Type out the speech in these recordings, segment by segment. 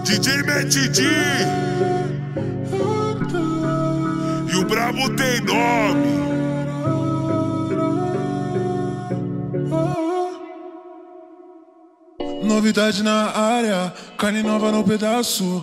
DJ Metidi e o brabo tem nome. Novidade na área, carne nova no pedaço.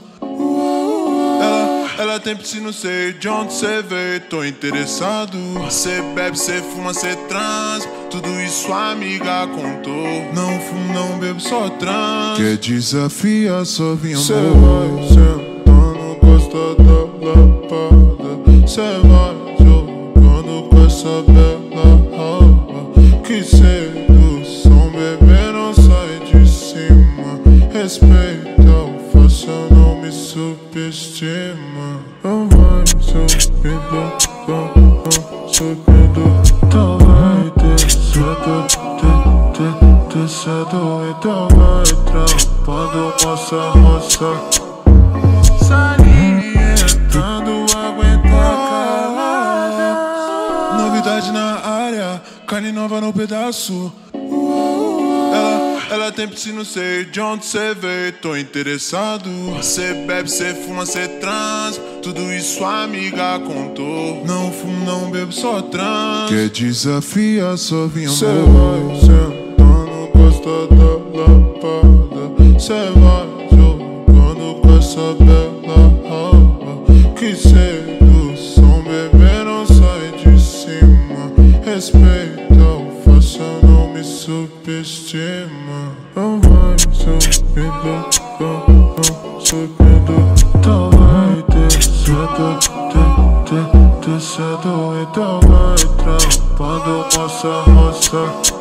Ela tem piscina, sei de onde cê veio, tô interessado. Cê bebe, cê fuma, cê trans, tudo isso a amiga contou. Não fumo, não bebo, só trans. Quer desafiar, só vinha amor. Cê vai sentando, gosta da lapada. Cê vai jogando com essa bela raba. Que sedução, bebê, não sai de cima. Respeita o faço, não me subestima. Não vai subindo, subindo. Então vai descendo, descendo. Então vai trampando, roça. Salientando, aguenta calada. Novidade na área, carne nova no pedaço. Ela tem piscina, sei de onde cê veio, tô interessado. Cê bebe, cê fuma, cê trans, tudo isso a amiga contou. Não fumo, não bebo, só trans. Quer desafiar, só vinha amor. Cê vai sentando, gosta da lapada. Cê vai jogando com essa bela raba. Que sedução, bebê, não sai de cima. Respeita o faço, não me subestima. Não vai subindo, subindo. Então vai descendo, descendo. Então vai trampando, roça.